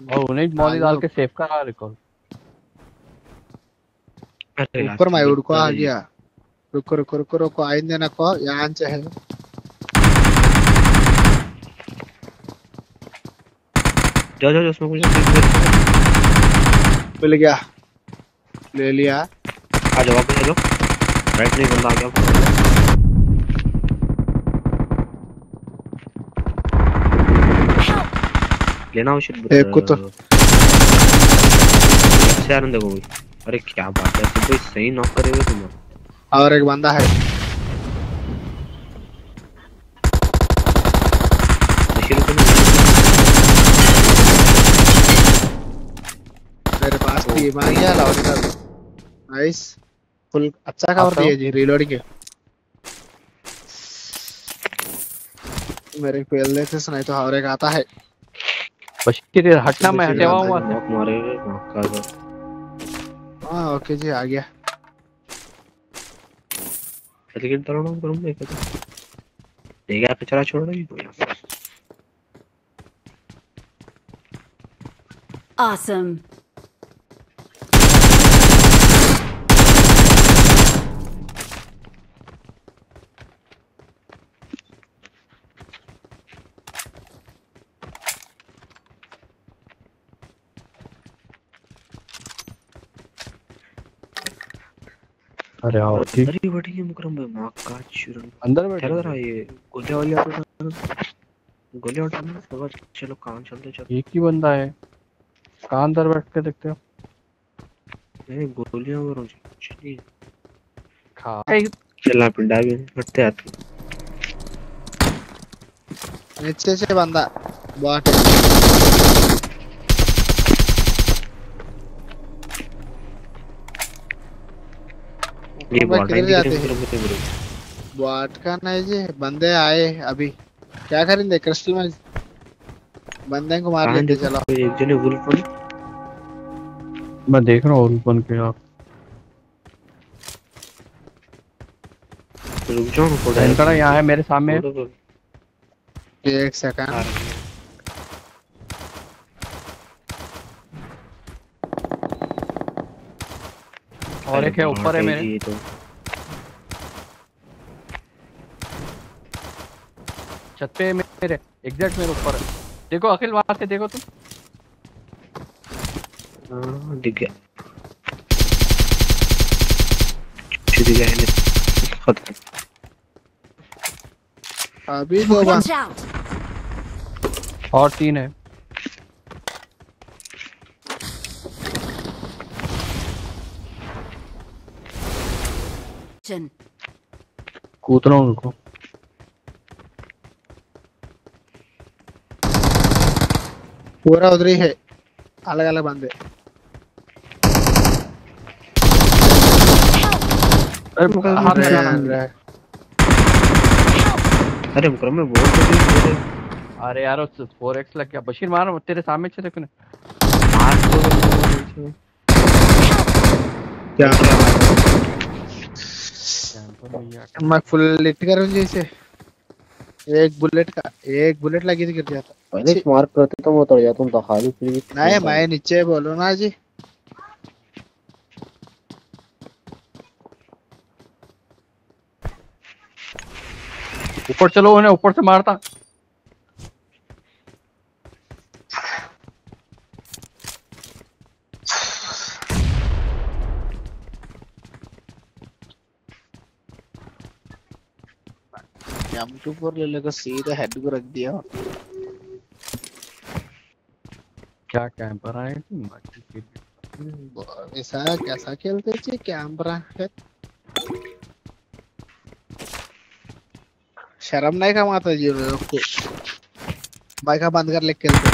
और उन्हें मॉली डाल के सेव करा रिकॉल। ऊपर मैं उड़ को आ गया। रुको रुको रुको रुको आइंदे ना को यहाँ से है। जा जा उसमें कुछ मिल गया। ले लिया। आ जाओ वापस आ जाओ। राइट नहीं बंदा आ गया। लेना हो शिट एक को तो से आनंद देखो। अरे क्या बात है, तुम तो सही नॉक करे हुए तुम। और एक बंदा है। मेरे पास टीम आ गया लाउड का। नाइस फुल अच्छा कवर दिया जी रीलोडिंग के। मेरे फेल देते सुनाई तो और एक आता है। बशीर हटना, मैं हटे हुआ हूं। नॉक मारे नॉक कर। हां ओके जी आ गया। लेकिन तरोड़ करूं मैं क्या देगा पे चला छोड़ रही। Awesome. अरे आओ ठीक। अंदर ही बैठी है मुकरम भाई। मां का चुरन अंदर बैठे चल रहा है ये गोले वाली आप गोले उठाना सब। चलो काम चलते चल। एक ही बंदा है कहां अंदर बैठ के देखते हो। नहीं गोलियां मारो चलिए खा चलना पिंडा भी हटते आते। नीचे से बंदा बॉट ये बॉट किधर जाते हैं। हैं बॉट का नहीं जी बंदे आए अभी। क्या करेंगे क्रिस्टल में बंदे को मार लेते चलो। एक जने वुल्फ पर मैं देख रहा हूं ओपन के। आप रुक जाओ ना थोड़ा। एंकर यहां है मेरे सामने। एक सेकंड और एक है ऊपर है मेरे। तो छत पे है मेरे एग्जैक्ट मेरे ऊपर है। देखो अखिल वहां से देखो तुम। हां दिख गया। दिख गया है खत्म। अभी दो Watch out. और 3 है। Chin. कूद रहा हूं उनको। पूरा उधर ही है अलग अलग बंदे। अरे मुकरम में बहुत। अरे यार 4x लग गया। बशीर मार तेरे सामने से देखो ना। क्या मैं फुल लिट करूं जैसे। एक बुलेट लगी थी गिर जाता। पहले मार्क करते तो वो उतर जाता हूं। खाली फ्री नहीं मैं नीचे बोलो ना जी। ऊपर चलो उन्हें ऊपर से मारता। M2 पर ले लेकर सीधा हेड को रख दिया। क्या कैंपर आए तुम। ऐसा कैसा खेलते थे कैमरा है। शर्म नहीं कमाता जी लोग को। बाइक बंद कर ले खेलते।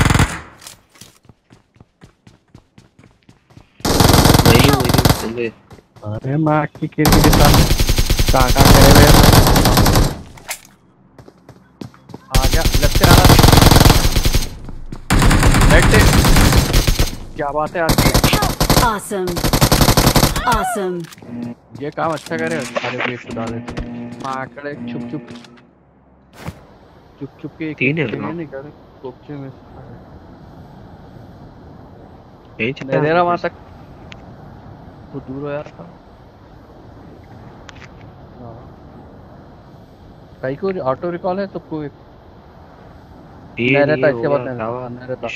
वही अरे माँ की किसी के साथ काका करे हुए। आ गया लेफ्ट से आ रहा। राइट से। क्या बात है आज। Awesome. Awesome. ये काम अच्छा करे। सारे वेस्ट डाले माकड़े छुप छुप के। 3 है नहीं करे कोपचे में। यही चलता दे है रहा वहां तक, वो दूर हो यार था। हाँ। कहीं को ऑटो रिकॉल है सबको? ये नहीं नहीं रहता, है इसके बाद होगा नहीं क्या रहता, हुआ नहीं रहता।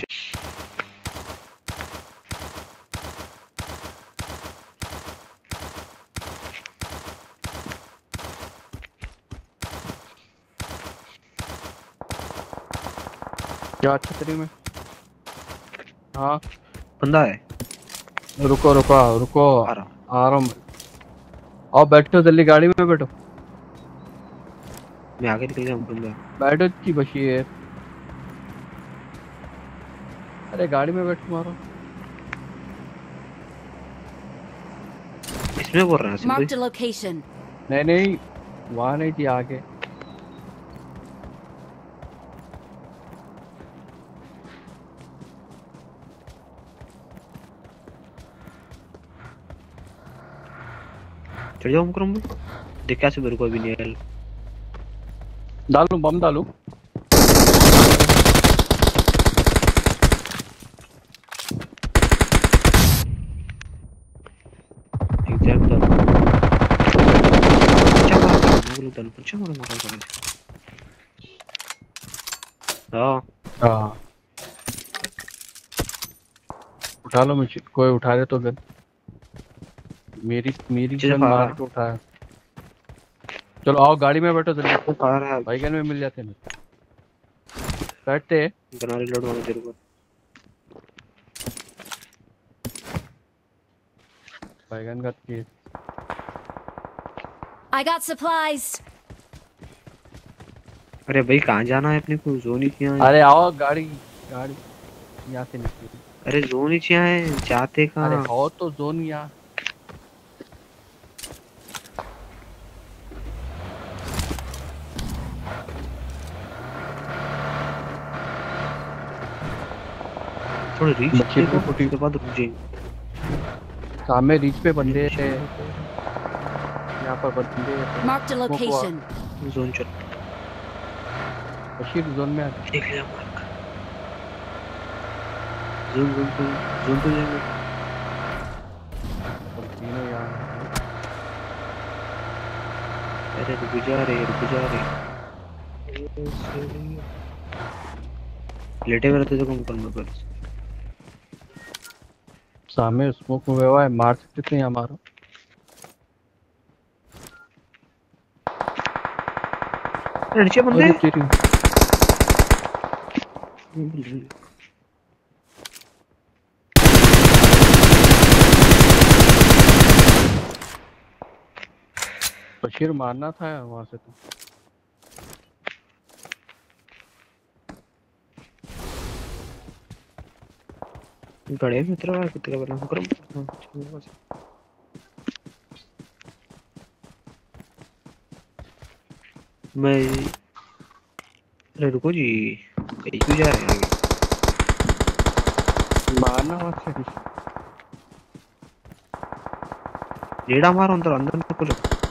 क्या छतरी में? हाँ बंदा है रुको रुको रुको, आ रहा आ रहा हूँ मैं। आओ बैठो, जल्दी गाड़ी में बैठो, मैं आगे निकल गया बंदा बैठो की बची है। अरे गाड़ी में बैठ मारो। इसमें बोल रहा है सिंपल Marked a location. नहीं नहीं, वहां नहीं थी, आगे। चढ़ जाओ मुकरम देख कैसे मेरे को अभी नहीं आया डालू बम डालू। एग्जैक्ट डाल अच्छा मार मैं बोलूं डाल अच्छा मार कर हां हाँ उठा लो, मुझे कोई उठा दे तो गन, मेरी मेरी अच्छे से गन फायर मार के उठाया। चलो आओ गाड़ी में बैठो जल्दी, फायर है भाई गन में मिल जाते हैं। बैठते हैं। बना रिलोड होने तेरे को बैगन का केस। I got supplies. अरे भाई कहां जाना है अपने को जोन ही किया है अरे आओ गाड़ी, गाड़ी यहाँ से निकली। अरे जोन ही किया है जाते अरे कहां हो तो जोन यहाँ। थोड़ा रीच बच्चे देखो भी फुटी। उसके बाद रुक जाएंगे सामने रीच पे बंदे थे, यहाँ पर बंदे थे। Marked a location. जोन चल बशीर जोन में आ गया। देख लिया मार्क जोन जोन तो जाएंगे और तीनों यहाँ हैं। अरे रुक जा रहे लेटे हुए रहते तो कम करना पर सामने स्मोक में हुआ है, मार सकते थे यहाँ मारो। नीचे बंदे अरे तेरी बशीर मारना था वहां से तो। बड़े मित्र है कितने बना करम मैं अरे रुको जी कहीं क्यों जा रहे हैं मारना वहां से। जेड़ा मारो अंदर अंदर निकलो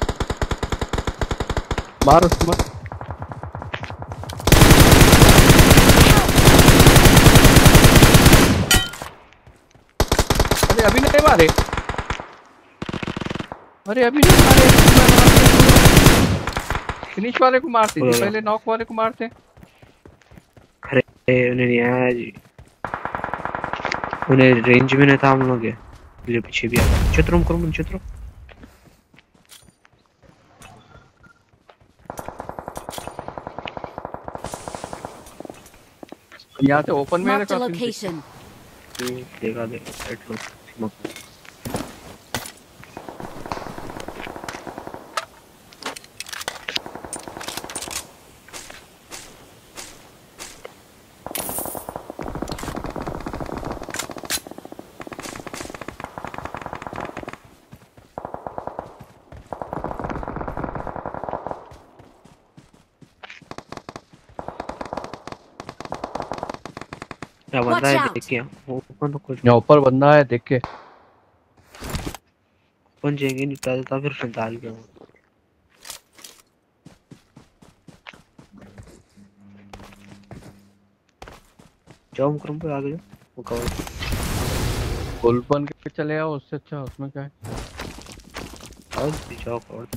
मारो उसको मार। अरे अभी नहीं मारे, अरे अभी नहीं मारे। फिनिश वाले को मारते थे, पहले नॉक वाले को मारते। अरे उन्हें नहीं आया जी उन्हें रेंज में नहीं था हम लोग ये पीछे भी आ गया चित्रों करो चित्रों यहाँ से ओपन में Marked a काफी location. देखा दे एट लो क्या बंदा है देख के ओपन तो कुछ यहाँ ऊपर बंदा है, देख के। ओपन जाएंगे निकाल देता फिर संताल के जाओ मुकरम पे आगे जाओ वो कवर पुल बन के चले आओ, उससे अच्छा उसमें क्या है। और जाओ और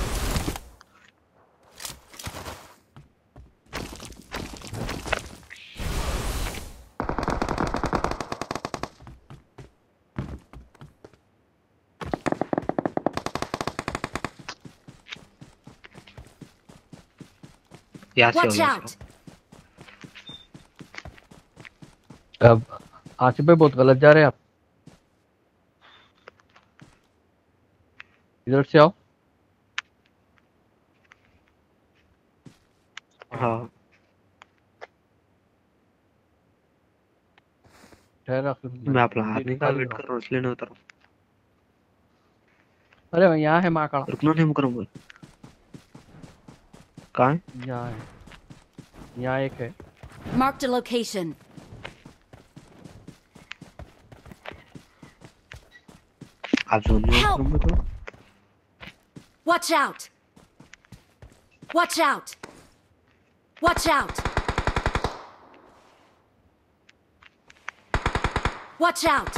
यहाँ से हो Watch यहाँ से out! अब आसिफ भाई बहुत गलत जा रहे हैं आप, इधर से आओ। हाँ ठहरा फिर मैं अपना बंदी आदमी का निकाल वेट रहा कर हूँ। रहा हूँ इसलिए नहीं उतर अरे भाई यहाँ है माकड़ा, रुकना नहीं मुकरम भाई कहाँ है यहाँ है, यहाँ एक है। Marked a location. आप जोन में Help! मुकरम भाई तो Watch out! Watch out! Watch out! Watch out!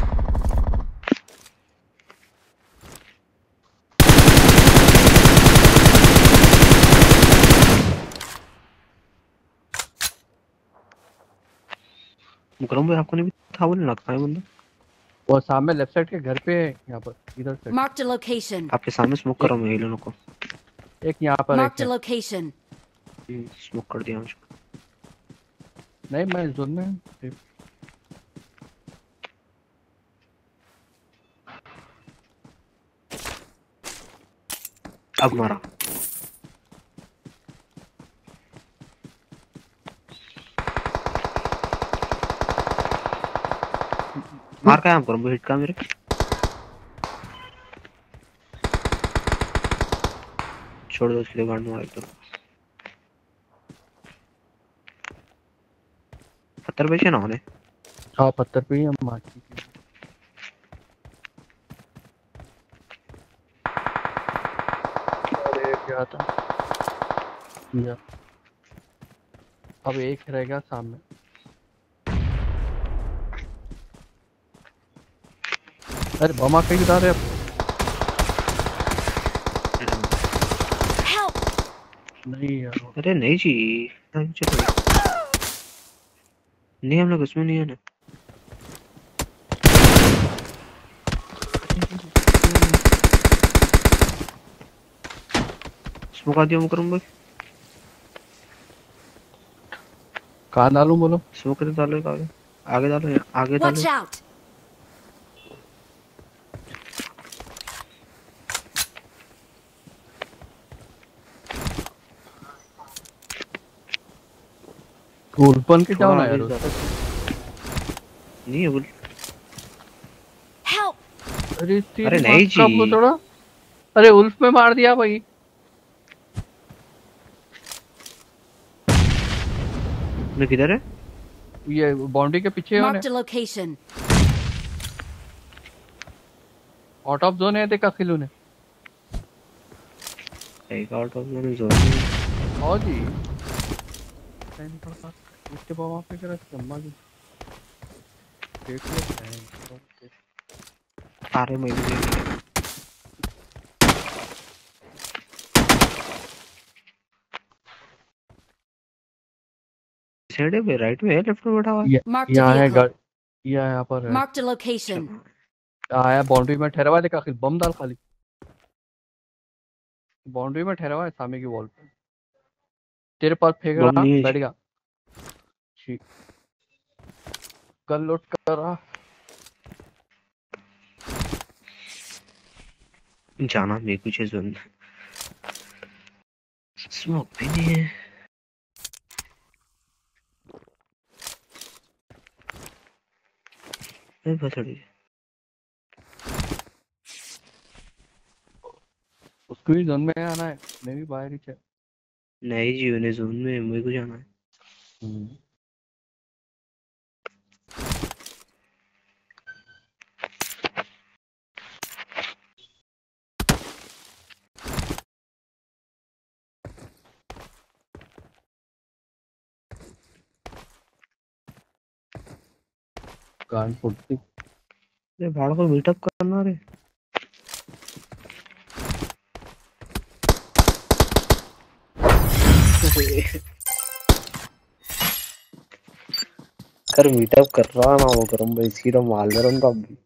मुकरम भाई आपको नहीं था बोले ना कहाँ है बंदा वो सामने लेफ्ट साइड के घर पे है, यहाँ पर इधर से Marked a location. आपके सामने स्मोक कर रहा हूँ मैं ये लोगों को एक यहाँ पर एक Marked a है। location. स्मोक कर दिया मुझको नहीं मैं जोन में हूँ। अब मारा मार का है मुकरम भाई हिट का मेरे छोड़ दो इसलिए गाड़ मारा तो पत्थर बेचे ना होने हाँ पत्थर पे ही हम मारती थी। अरे क्या था या अब एक रहेगा सामने। अरे बमा कहीं उतार रहे अब। Help! नहीं यार अरे नहीं जी नहीं चलो नहीं हम लोग उसमें नहीं है ना स्मोक आ दिया मुकरम भाई कहाँ डालूं बोलो। स्मोक तो डालो एक आगे आगे डालो आगे Watch डालो out! उल्फ बन के जाओ थोड़ा ना आगे यार। जाओ। नहीं है बोल Help! अरे अरे तेरी नहीं माँ का जी। थोड़ा। अरे उल्फ में मार दिया भाई। मैं किधर है ये बाउंड्री के पीछे होने Marked a location. Out of zone है, देखा खिलू ने। एक आउट ऑफ मैंने जोन में हाँ जी नहीं पड़ता इसके बाबा पे करा चम्मा जी देख लो। अरे मैं भी साइड पे राइट में है लेफ्ट में बैठा हुआ है Marked a यहाँ है vehicle. यहाँ पर है। Marked a location. आया बाउंड्री में ठहरा हुआ है, देखा खिल बम डाल खाली। बाउंड्री में ठहरा हुआ है सामने की वॉल पे। तेरे पास फेंक बम रहा नहीं है बैठ गया। ठीक गन लोड कर रहा। जाना मेरे कुछ है जोन स्मोक भी नहीं है मैं बसड़ी उसको भी जोन में आना है, मैं भी बाहर ही थे। नहीं जी उन्हें जोन में मेरे को जाना है कान फुटती अरे भाड़ को मीटअप करना रे। कर मीटअप कर रहा ना वो करूँ भाई सीधा मार दे रहा हूँ तो अब